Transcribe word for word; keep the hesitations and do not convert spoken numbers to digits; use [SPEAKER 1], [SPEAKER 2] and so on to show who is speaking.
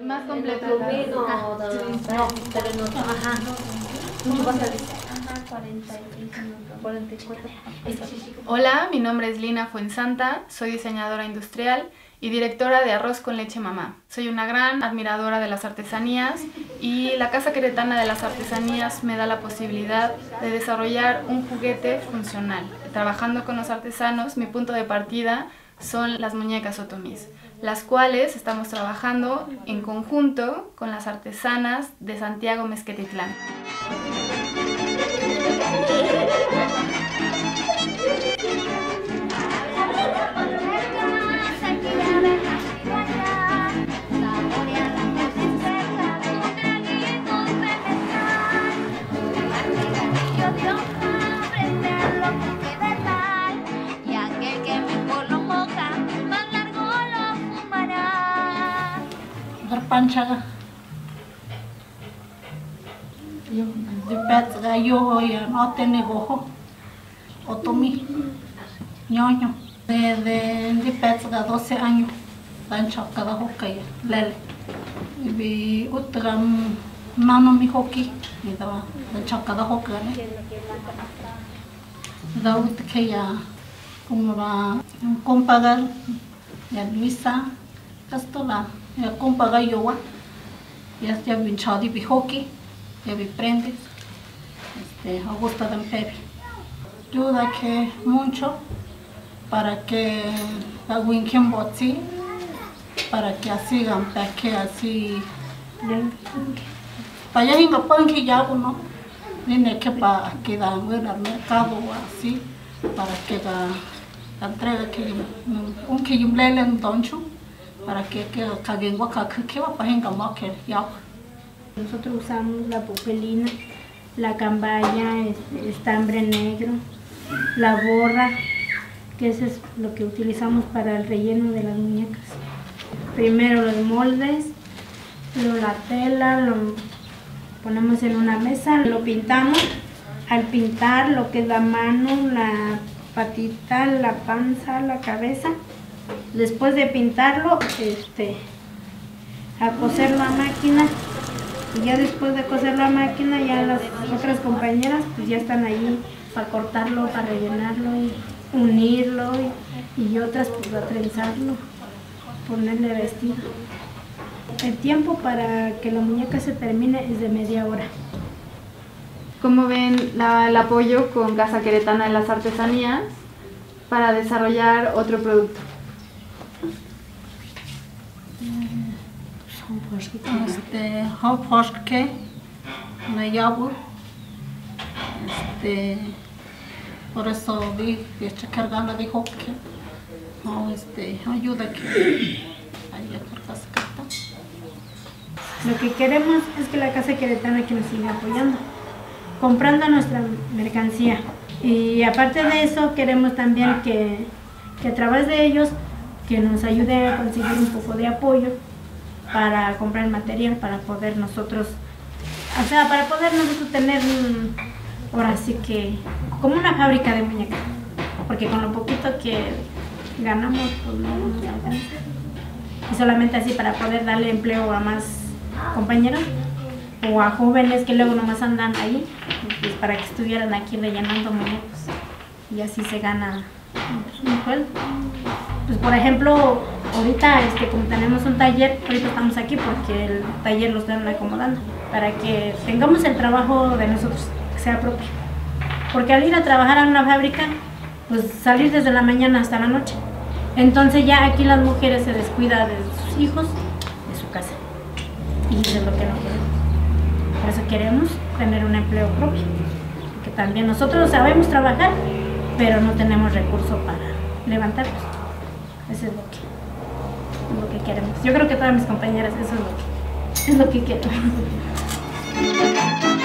[SPEAKER 1] Más completo.
[SPEAKER 2] No, pero no trabaja. ¿Mucho vas a decir?
[SPEAKER 3] Ajá, cuarenta y seis minutos.
[SPEAKER 2] cuarenta y cuatro.
[SPEAKER 1] Hola, mi nombre es Lina Fuensanta, soy diseñadora industrial y directora de Arroz con Leche Mamá. Soy una gran admiradora de las artesanías y la Casa Queretana de las Artesanías me da la posibilidad de desarrollar un juguete funcional. Trabajando con los artesanos, mi punto de partida son las muñecas otomís, las cuales estamos trabajando en conjunto con las artesanas de Santiago Mezquetitlán.
[SPEAKER 4] Panchaga yo de petga yo ya no tiene gojo otomi ñoño de de de petga doce años pancha cada hokaya lele bi utram mano mi hoki ni da pancha cada hokane da utkaya como va compagar ya Luisa Castola ya compaga yo ya ya bin chadi bi hockey ya vi prendes este Augusta de Peri ayuda que mucho para que la winken botsi para que así para que así para ya hinga pan que ya uno viene que para que da en al mercado así para que la, la entrega que un que yo le en toncho para que que caguen guaca que va para hinga moque ya.
[SPEAKER 3] Nosotros usamos la popelina, la cambaya, este, estambre negro, la borra, que eso es lo que utilizamos para el relleno de las muñecas. Primero los moldes, luego la tela, lo ponemos en una mesa, lo pintamos. Al pintar lo que es la mano, la patita, la panza, la cabeza, después de pintarlo, este, a coserlo a máquina. Y ya después de coserlo a máquina, ya las otras compañeras pues ya están ahí para cortarlo, para rellenarlo y unirlo y, y otras pues a trenzarlo, ponerle vestido. El tiempo para que la muñeca se termine es de media hora.
[SPEAKER 1] ¿Cómo ven la, el apoyo con Casa Queretana de las Artesanías para desarrollar otro producto?
[SPEAKER 4] Este, que me llamo, este, por eso vi que esta cargada dijo que no, este, ayuda que haya por casa.
[SPEAKER 3] Lo que queremos es que la Casa Queretana que nos siga apoyando, comprando nuestra mercancía. Y aparte de eso, queremos también que, que a través de ellos que nos ayude a conseguir un poco de apoyo para comprar el material, para poder nosotros, o sea, para poder nosotros tener, ahora sí que, como una fábrica de muñecas, porque con lo poquito que ganamos, pues no nos alcanza. Y solamente así para poder darle empleo a más compañeros o a jóvenes que luego nomás andan ahí, pues para que estuvieran aquí rellenando muñecos y así se gana un sueldo. Pues por ejemplo, ahorita este, como tenemos un taller, ahorita estamos aquí porque el taller lo están acomodando para que tengamos el trabajo de nosotros, que sea propio. Porque al ir a trabajar a una fábrica, pues salir desde la mañana hasta la noche. Entonces ya aquí las mujeres se descuidan de sus hijos, de su casa. Y eso es lo que no queremos. Por eso queremos tener un empleo propio. Porque también nosotros sabemos trabajar, pero no tenemos recursos para levantarnos. Eso es lo que, es lo que queremos. Yo creo que todas mis compañeras eso es lo que, es lo que quieren.